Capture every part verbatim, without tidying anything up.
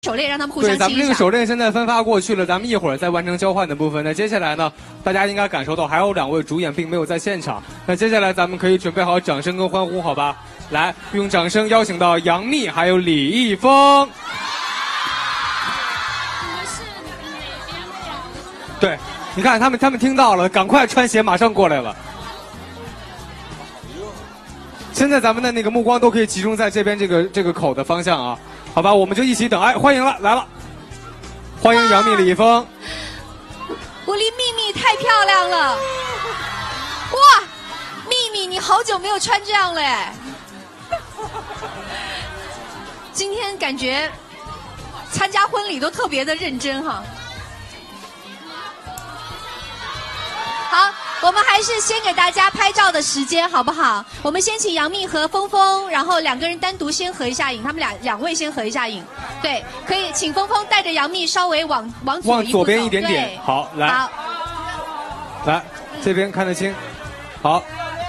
手链，让他们互相亲一下。 对，咱们这个手链现在分发过去了，咱们一会儿再完成交换的部分。那接下来呢，大家应该感受到还有两位主演并没有在现场。那接下来咱们可以准备好掌声跟欢呼，好吧？来，用掌声邀请到杨幂还有李易峰。对，你看他们，他们听到了，赶快穿鞋，马上过来了。现在咱们的那个目光都可以集中在这边这个这个口的方向啊，好吧，我们就一起等。哎，欢迎了，来了，欢迎杨幂、李易峰。 我离秘密太漂亮了，哇，秘密，你好久没有穿这样了哎，今天感觉参加婚礼都特别的认真哈。好，我们还是先给大家拍照的时间，好不好？我们先请杨幂和峰峰，然后两个人单独先合一下影，他们俩两位先合一下影。对，可以请峰峰带着杨幂稍微往往左往左边一点点。好，来， 好， 来这边看得清，好。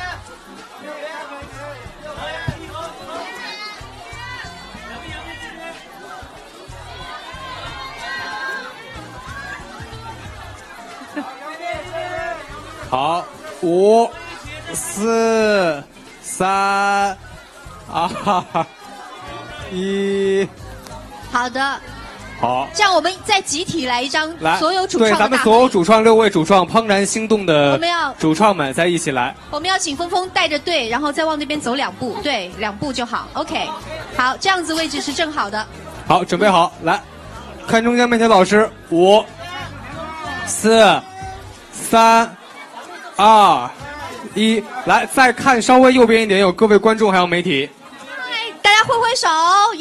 好，五、四、三、二、一。 好的。 好。 这样我们再集体来一张， 来， 所有主创的对，咱们所有主创六位主创，怦然心动的我们要主创们在一起来。 我们要请峰峰带着队，然后再往那边走两步，对，两步就好。OK， 好，这样子位置是正好的。 好，准备好，来，看中间媒体老师，五、四、三。二，一，来，再看稍微右边一点，有各位观众还有媒体。 哎，大家挥挥手，耶、yeah ，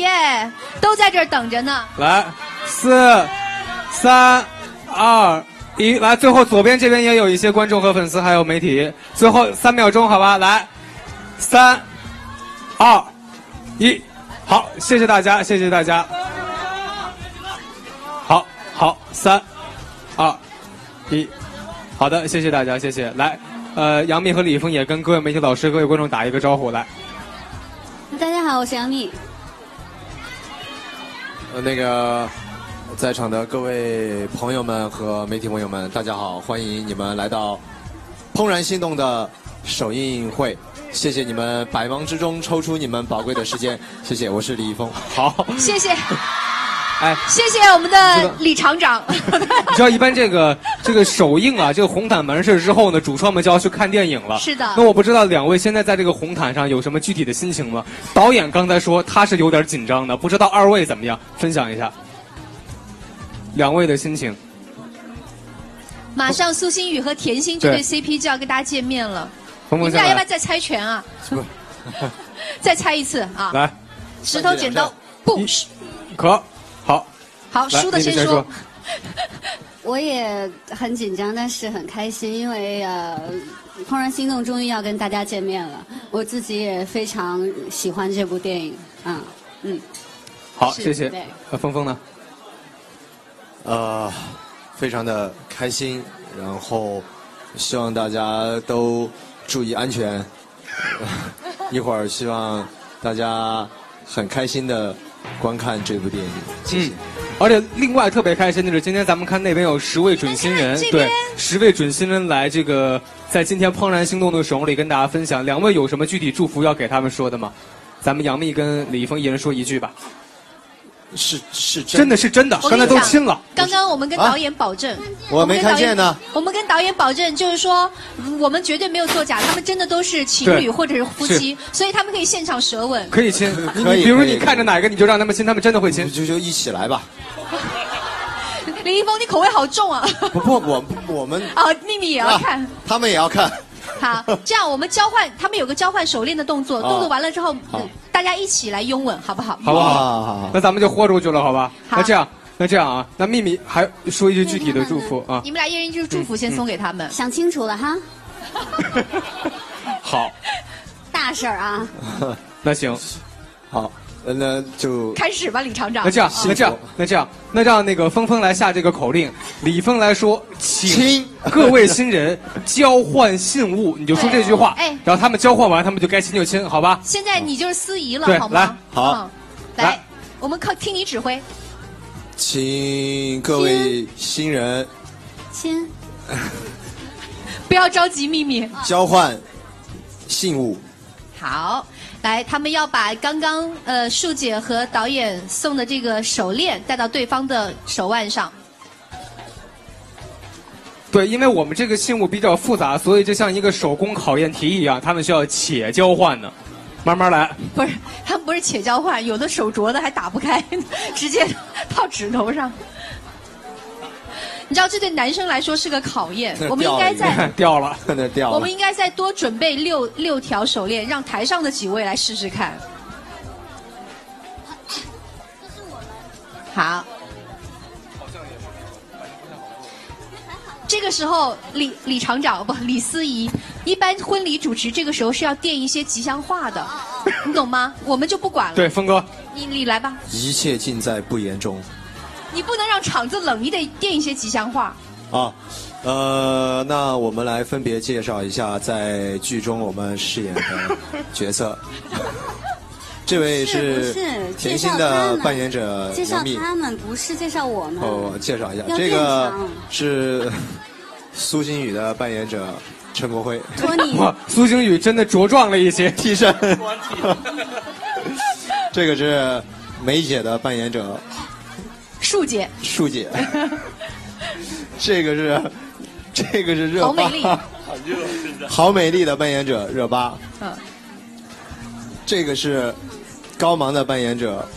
都在这儿等着呢。 来，四、三、二、一，来，最后左边这边也有一些观众和粉丝还有媒体。最后三秒钟，好吧，来，三、二、一，好，谢谢大家，谢谢大家。好，好，三、二、一。好的，谢谢大家，谢谢。来，呃，杨幂和李易峰也跟各位媒体老师、各位观众打一个招呼，来。 大家好，我是杨幂。 呃，那个，在场的各位朋友们和媒体朋友们，大家好，欢迎你们来到《怦然心动》的首映会。谢谢你们百忙之中抽出你们宝贵的时间，谢谢，我是李易峰。 好， 谢谢。 哎， 谢谢我们的李厂长。 你知道，一般这个这个首映啊，这个红毯完事之后呢，主创们就要去看电影了。 是的。 那我不知道两位现在在这个红毯上有什么具体的心情吗？导演刚才说他是有点紧张的，不知道二位怎么样？分享一下两位的心情。 马上苏星宇和甜心这对 C P 就要跟大家见面了， 峰峰你们俩要不要再猜拳啊？再猜一次啊！ 来， 石头剪刀布。 可。好， 好，输的先说。 我也很紧张，但是很开心，因为呃，《怦然心动》终于要跟大家见面了。我自己也非常喜欢这部电影，啊，嗯。 好，谢谢。呃，峰峰呢？ 呃，非常的开心，然后希望大家都注意安全。一会儿希望大家很开心的观看这部电影，谢谢。 嗯，而且另外特别开心的是，今天咱们看那边有十位准新人，对，十位准新人来这个在今天《怦然心动》的首映里跟大家分享。两位有什么具体祝福要给他们说的吗？咱们杨幂跟李易峰一人说一句吧。 是是真的， 真的是真的，刚才都亲了。 刚刚我们跟导演保证，啊、 我没看见呢。 我们跟导演保证，就是说我们绝对没有作假，他们真的都是情侣或者是夫妻，所以他们可以现场舌吻。 可以亲，你你比如你看着哪个，你就让他们亲，他们真的会亲。 就就一起来吧。 李易峰，你口味好重啊！ 不不，我我们啊，秘密也要看、啊， 他们也要看。 好，这样我们交换，他们有个交换手链的动作，动作完了之后，大家一起来拥吻，好不好？ 好不好？好好好，那咱们就豁出去了，好吧？那这样，那这样啊，那秘密还说一句具体的祝福啊。 你们俩一人一句祝福，先送给他们。 想清楚了哈。 好。 大事儿啊。 那行， 好。那就开始吧，李厂长。 那这样，那这样，那这样，那让那个峰峰来下这个口令，李峰来说，请各位新人交换信物，你就说这句话，哎，然后他们交换完，他们就该亲就亲，好吧？ 现在你就是司仪了， 对， 好吗？ 来，好， 来，我们靠听你指挥。 请各位新人亲， 不要着急，秘密。 交换信物。 好，来，他们要把刚刚呃树姐和导演送的这个手链戴到对方的手腕上。 对，因为我们这个信物比较复杂，所以就像一个手工考验题一样，他们需要且交换的，慢慢来。 不是，他们不是且交换，有的手镯的还打不开，直接套指头上。你知道这对男生来说是个考验，我们应该在掉了， 那掉了。 我们应该再多准备六六条手链，让台上的几位来试试看。好。这个时候，李李厂长不，李司仪，一般婚礼主持这个时候是要垫一些吉祥话的，你懂吗？我们就不管了。 对，峰哥， 你你来吧。 一切尽在不言中。 你不能让场子冷，你得垫一些吉祥话。 啊，呃，那我们来分别介绍一下在剧中我们饰演的角色。这位是甜心的扮演者介绍杨幂， 他们不是介绍我们。 哦，介绍一下， 要这个变长是苏星宇的扮演者陈国辉。 托尼， 哇，苏星宇真的茁壮了一些， 替身。这个是梅姐的扮演者树姐， 树姐。这个是这个是热巴， 好美丽， 好美丽的扮演者热巴。 嗯， 这个是高芒的扮演者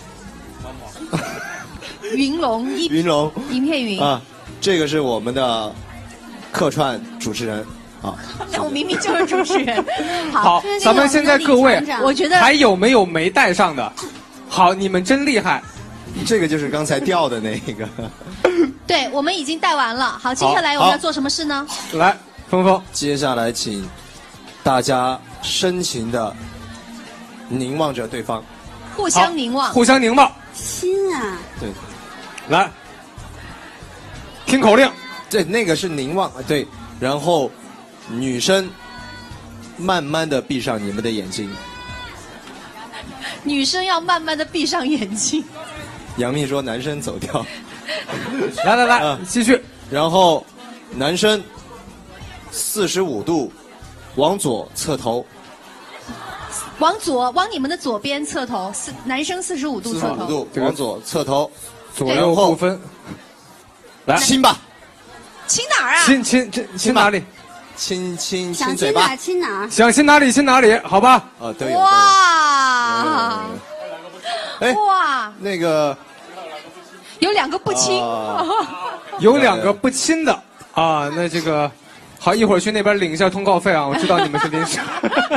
云龙一云龙一片云啊，这个是我们的客串主持人啊。 那我明明就是主持人。 好，咱们现在各位， 我觉得还有没有没带上的？好，你们真厉害。 这个就是刚才掉的那个。 对，我们已经带完了。好，接下来我们要做什么事呢？ 来，峰峰， 接下来请大家深情的凝望着对方， 互相凝望， 互相凝望。 亲啊！ 对， 来，听口令。 对，那个是凝望，对，然后女生慢慢的闭上你们的眼睛。 女生要慢慢的闭上眼睛。 杨幂说男生走掉。 来来来， 嗯继续。 然后男生四十五度往左侧头， 往左，往你们的左边侧头，四男生四十五度四侧头。 十五度往左侧头， 左右不分。来， 亲吧， 亲哪儿啊？ 亲亲亲亲哪里？ 亲亲想亲嘴巴亲哪儿，亲哪儿？ 想亲哪里亲哪里，好吧？ 啊，都有。 哇！ 哎， 哇！ 那个有两个不亲。 啊有两个不亲的啊，那这个好，一会儿去那边领一下通告费啊，我知道你们是临时。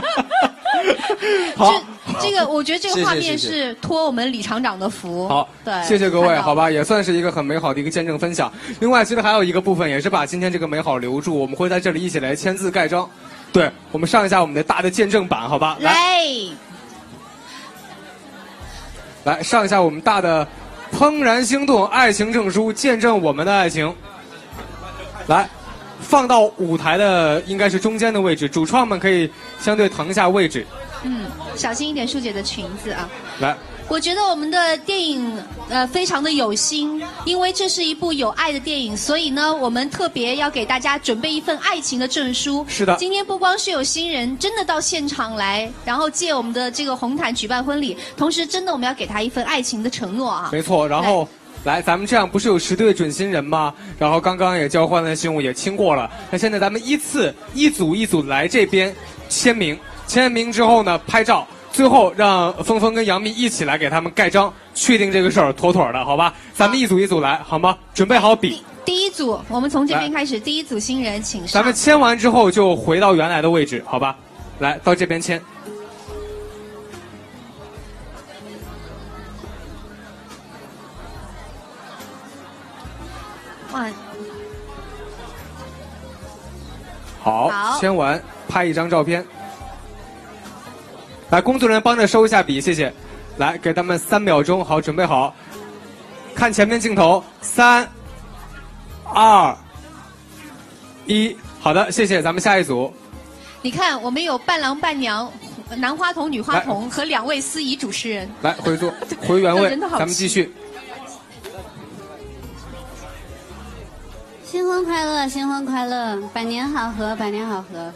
好， 这这个我觉得这个画面谢谢谢谢是托我们李厂长的福。 好， 对， 谢谢各位， 看到好吧，也算是一个很美好的一个见证分享。另外，其实还有一个部分也是把今天这个美好留住，我们会在这里一起来签字盖章。对，我们上一下我们的大的见证版，好吧？来， 来， 来上一下我们大的怦然心动爱情证书，见证我们的爱情。来，放到舞台的应该是中间的位置，主创们可以相对腾一下位置。 嗯，小心一点，舒姐的裙子啊。 来， 我觉得我们的电影呃非常的有心，因为这是一部有爱的电影，所以呢，我们特别要给大家准备一份爱情的证书。 是的， 今天不光是有新人真的到现场来，然后借我们的这个红毯举办婚礼，同时真的我们要给他一份爱情的承诺啊。 没错，然后。来，咱们这样不是有十对准新人吗？然后刚刚也交换了信物，也亲过了。那现在咱们依次一组一组来这边签名，签完名之后呢，拍照，最后让峰峰跟杨幂一起来给他们盖章，确定这个事儿妥妥的，好吧？咱们一组一组来，好吗？准备好笔。 第一组，我们从这边开始，第一组新人请上。 咱们签完之后就回到原来的位置，好吧？来到这边签。 哇， 好， 好签完拍一张照片。来，工作人员帮着收一下笔，谢谢。来，给他们三秒钟，好，准备好，看前面镜头，三、二、一，好的，谢谢。咱们下一组。 你看，我们有伴郎伴娘、男花童、女花童和两位司仪主持人。 来，回座，回原位， 人都好咱们继续。 新婚快乐，新婚快乐，百年好合，百年好合。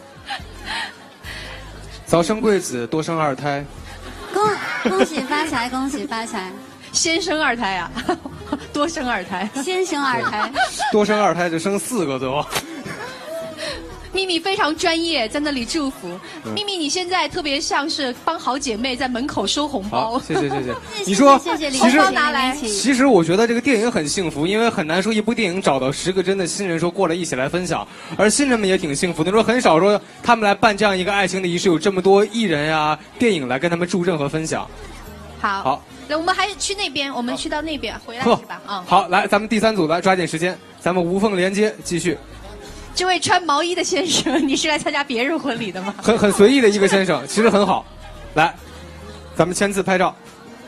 早生贵子，多生二胎。 恭恭喜发财，恭喜发财。 先生二胎啊，多生二胎。 先生二胎。 多生二胎就生四个最后。 秘密非常专业，在那里祝福。嗯、秘密，你现在特别像是帮好姐妹在门口收红包。 好，谢谢谢谢。你说， 谢谢其实拿来。 其实我觉得这个电影很幸福，因为很难说一部电影找到十个真的新人说过来一起来分享，而新人们也挺幸福的。说很少说他们来办这样一个爱情的仪式，有这么多艺人啊、电影来跟他们助阵和分享。 好， 好， 那我们还去那边，我们去到那边回来是吧？啊、嗯， 好，来，咱们第三组来抓紧时间，咱们无缝连接，继续。 这位穿毛衣的先生，你是来参加别人婚礼的吗？ 很很随意的一个先生，其实很好。来，咱们签字拍照。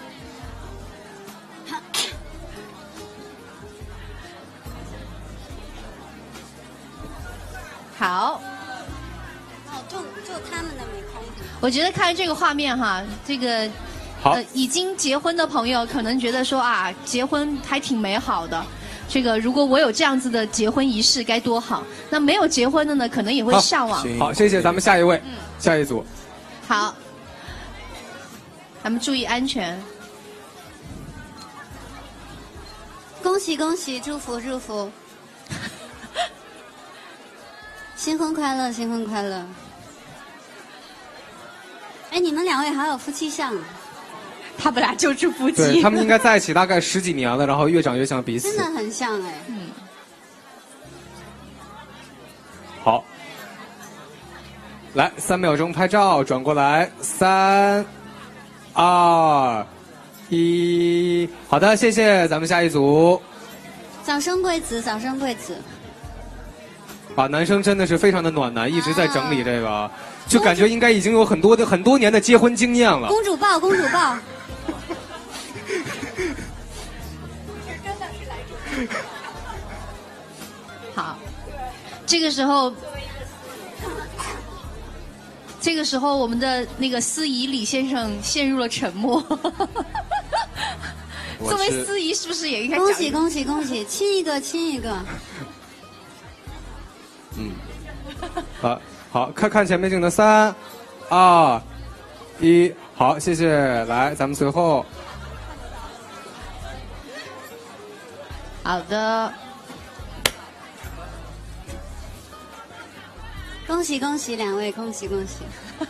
好。 哦，就就他们的没空。 我觉得看这个画面哈，这个好、 呃，已经结婚的朋友可能觉得说啊，结婚还挺美好的。这个如果我有这样子的结婚仪式该多好。那没有结婚的呢，可能也会向往。 好，好谢谢，咱们下一位，嗯、下一组。 好，咱们注意安全。 恭喜恭喜，祝福祝福。新婚快乐，新婚快乐。哎，你们两位好有夫妻相啊。 他们俩就是夫妻， 对他们应该在一起大概十几年了，然后越长越像彼此， 真的很像哎。 嗯， 好，来三秒钟拍照，转过来，三、二、一，好的，谢谢，咱们下一组。 早生贵子，早生贵子。 啊，男生真的是非常的暖男，一直在整理这个，就感觉应该已经有很多的很多年的结婚经验了。 公主抱，公主抱。 好，这个时候，这个时候我们的那个司仪李先生陷入了沉默。作为司仪，是不是也应该恭喜恭喜恭喜，亲一个亲一个。 嗯，好，好看看前面镜头，三、二、一，好，谢谢。来，咱们随后。 好的。 恭喜恭喜两位，恭喜恭喜。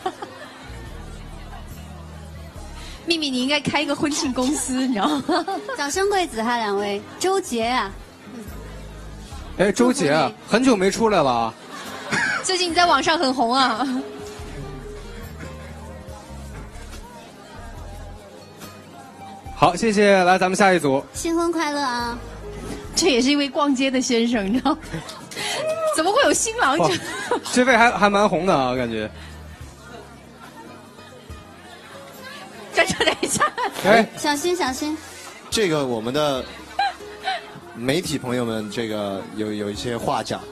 秘密，你应该开一个婚庆公司，你知道吗？ 早生贵子哈，两位。周杰啊。 哎，周杰啊，很久没出来了啊。 最近在网上很红啊。 好，谢谢。来，咱们下一组。 新婚快乐啊！ 这也是一位逛街的先生，你知道？怎么会有新郎？这这位还还蛮红的啊，感觉。 这这等一下。 哎， 小心小心。 这个我们的媒体朋友们，这个有有一些话讲。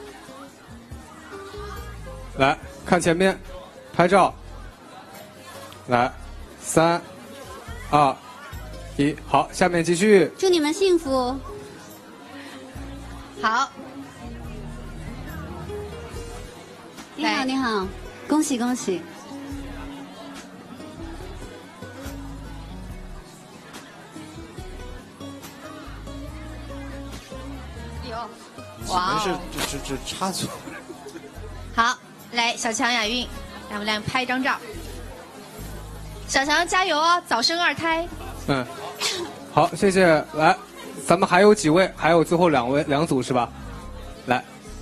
来看前面，拍照。来，三、二、一，好，下面继续。 祝你们幸福。 好。 你好，你好，恭喜恭喜。 有，哇哦！ 是这这这插足。 好，来小强亚运，让我们俩拍一张照。小强加油哦，早生二胎。 嗯，好，谢谢。来，咱们还有几位？还有最后两位两组是吧？来。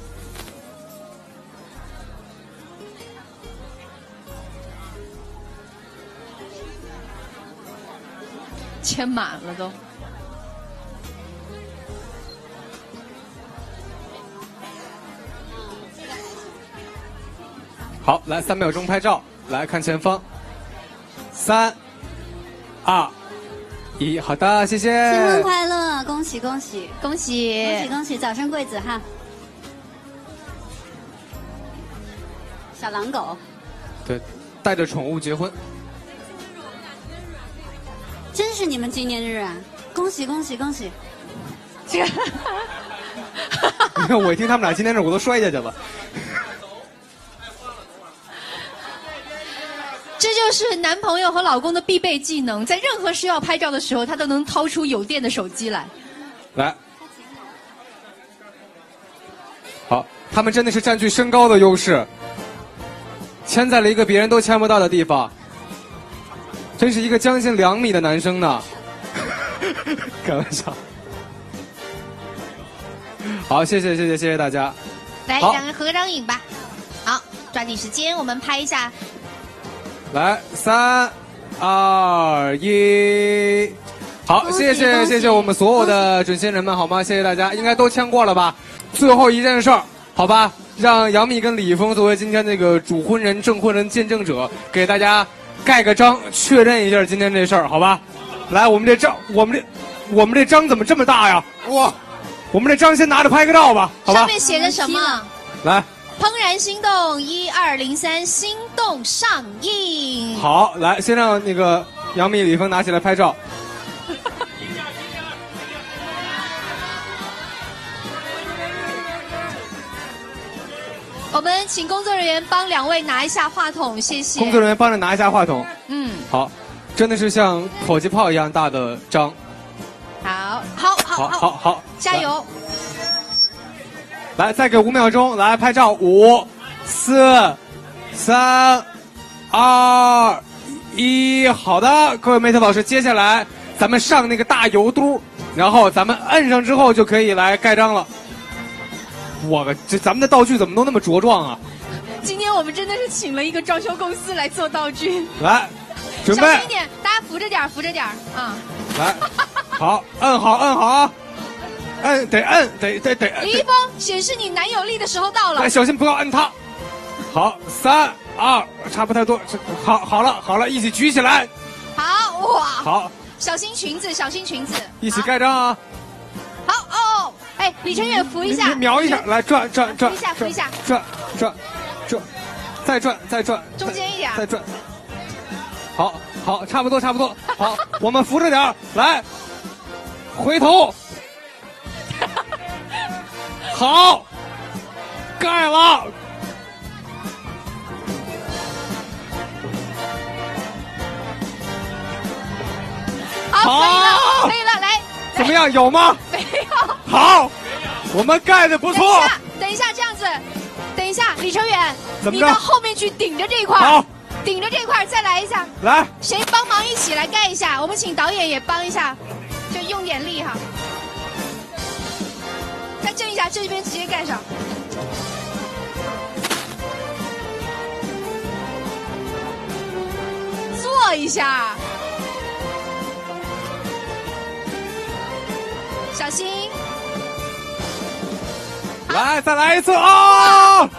签满了都。 好，来三秒钟拍照，来看前方，三、二、一，好的，谢谢。 新婚快乐，恭喜恭喜恭喜恭喜恭喜，早生贵子哈。小狼狗。 对，带着宠物结婚。 真是你们纪念日啊！恭喜恭喜恭喜！ 这个没有，我一听他们俩今天这我都摔下去了。 这就是男朋友和老公的必备技能，在任何需要拍照的时候，他都能掏出有电的手机来。 来，好，他们真的是占据身高的优势，牵在了一个别人都牵不到的地方，真是一个将近两米的男生呢。开玩笑。好，谢谢谢谢谢谢大家。 来， 好两个人合个张影吧。好，抓紧时间，我们拍一下。 来，三、二、一，好， 恭喜谢谢恭喜谢谢我们所有的准新人们，好吗？谢谢大家，应该都签过了吧？最后一件事儿，好吧，让杨幂跟李易峰作为今天这个主婚人、证婚人、见证者，给大家盖个章，确认一下今天这事儿，好吧？来，我们这章，我们这我们这章怎么这么大呀？哇，我们这章先拿着拍个照吧，好吧？ 上面写着什么？ 来。 怦然心动，一二零三，心动上映。 好，来，先让那个杨幂、李易峰拿起来拍照。 我们请工作人员帮两位拿一下话筒，谢谢。 工作人员帮着拿一下话筒。 嗯， 好，真的是像迫击炮一样大的章。 好，好，好， 好，好，好， 加油！ 来，再给五秒钟，来拍照，五、四、三、二、一，好的，各位媒体老师，接下来咱们上那个大油嘟，然后咱们摁上之后就可以来盖章了。我个，这咱们的道具怎么都那么茁壮啊？ 今天我们真的是请了一个装修公司来做道具。 来，准备， 小心一点，大家扶着点，扶着点啊！ 来，好，摁好，摁好啊！摁得摁得得得。 李易峰，显示你男友力的时候到了。 来，小心不要摁它。好，三二，差不太多。好，好了，好了，一起举起来。 好哇。 好。 小心裙子，小心裙子。 一起盖章啊。 好哦，哎，李晨远扶一下。 你瞄一下，来转转转。 扶一下，扶一下。 转转转，再转再转。 中间一点。 再转。好，好，差不多，差不多。好，我们扶着点来，回头。好，盖了。 好，可以了，可以了，来。 怎么样？有吗？ 没有。 好，我们盖的不错。 等一下，等一下，这样子，等一下，李成远， 怎么着？ 你到后面去顶着这一块。 好， 顶着这一块，再来一下。 来， 谁帮忙一起来盖一下？我们请导演也帮一下，就用点力哈。再震一下，这边直接盖上。坐一下，小心。 来，再来一次啊！哦，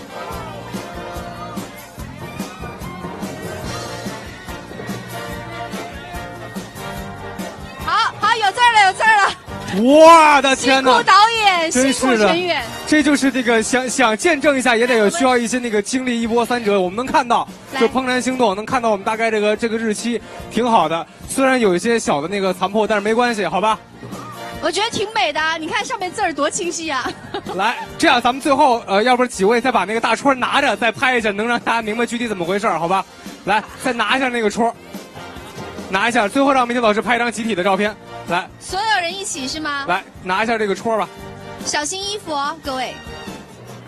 好好，有字儿了，有字儿了。 我的天哪！ 辛苦导演， 真辛苦是的陈远。 这就是这个想想见证一下，也得有需要一些那个经历一波三折。我们能看到，就怦然心动，能看到我们大概这个这个日期挺好的，虽然有一些小的那个残破，但是没关系，好吧？ 我觉得挺美的，你看上面字儿多清晰啊！ 来，这样咱们最后呃，要不然几位再把那个大戳拿着，再拍一下，能让大家明白具体怎么回事，好吧？来，再拿一下那个戳，拿一下，最后让媒体老师拍一张集体的照片。来， 所有人一起是吗？ 来，拿一下这个戳吧。 小心衣服哦，各位。啊，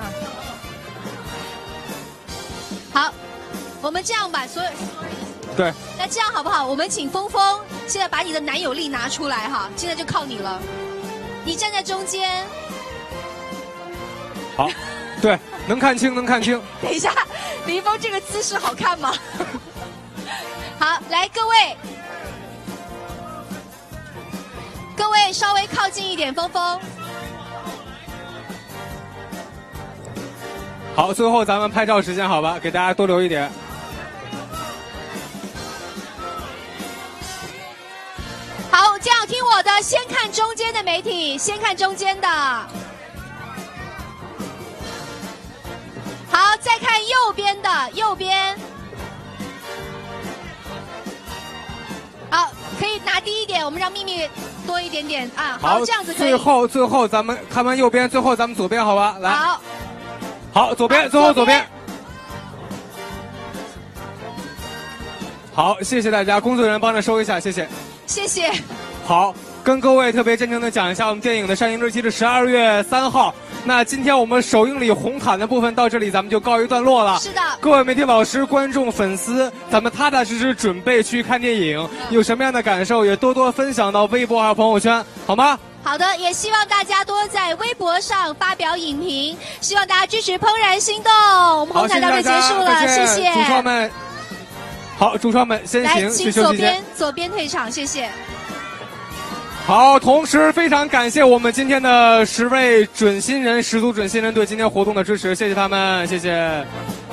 好，我们这样吧，所有。 对。 那这样好不好？我们请峰峰现在把你的男友力拿出来哈，现在就靠你了。你站在中间。 好，对，能看清，能看清。 等一下，林峰这个姿势好看吗？好，来各位，各位稍微靠近一点，峰峰。 好，最后咱们拍照时间好吧，给大家多留一点。 好，这样听我的，先看中间的媒体，先看中间的。好，再看右边的，右边。 好，可以拿低一点，我们让秘密多一点点啊。 好， 这样子可以。 最后最后咱们看完右边，最后咱们左边，好吧？来。 好。 好，左边，最后左边。好，谢谢大家，工作人员帮着收一下，谢谢。 谢谢。 好，跟各位特别真诚的讲一下，我们电影的上映日期是十二月三号。那今天我们首映礼红毯的部分到这里，咱们就告一段落了。 是的。 各位媒体老师、观众、粉丝，咱们踏踏实实准备去看电影，有什么样的感受也多多分享到微博还有朋友圈，好吗？ 好的，也希望大家多在微博上发表影评，希望大家支持《怦然心动》。我们红毯到这结束了，谢谢主创们。好，主创们先行去休息间。 来，请左边左边退场，谢谢。 好，同时非常感谢我们今天的十位准新人、十组准新人对今天活动的支持，谢谢他们，谢谢。